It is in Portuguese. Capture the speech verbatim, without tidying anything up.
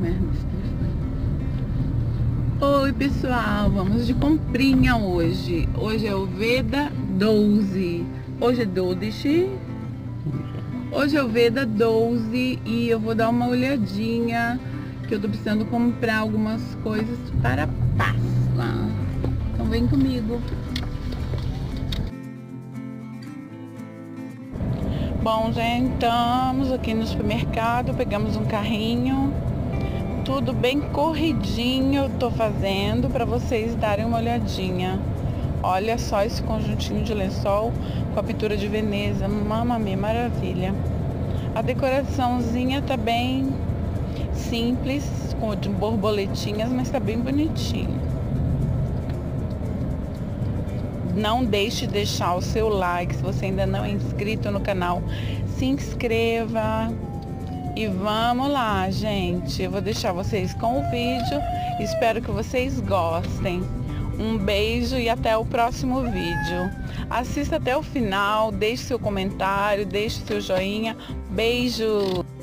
né? Oi pessoal, vamos de comprinha hoje. Hoje é o Veda doze. Hoje é doze. Hoje é o Veda doze e eu vou dar uma olhadinha que eu tô precisando comprar algumas coisas para a Páscoa. Então vem comigo. Bom, gente, estamos aqui no supermercado, pegamos um carrinho, tudo bem corridinho eu tô fazendo para vocês darem uma olhadinha. Olha só esse conjuntinho de lençol com a pintura de Veneza, mamma mia, maravilha. A decoraçãozinha tá bem simples, com borboletinhas, mas tá bem bonitinho. Não deixe de deixar o seu like, se você ainda não é inscrito no canal, se inscreva. E vamos lá, gente. Eu vou deixar vocês com o vídeo. Espero que vocês gostem. Um beijo e até o próximo vídeo. Assista até o final, deixe seu comentário, deixe seu joinha. Beijo!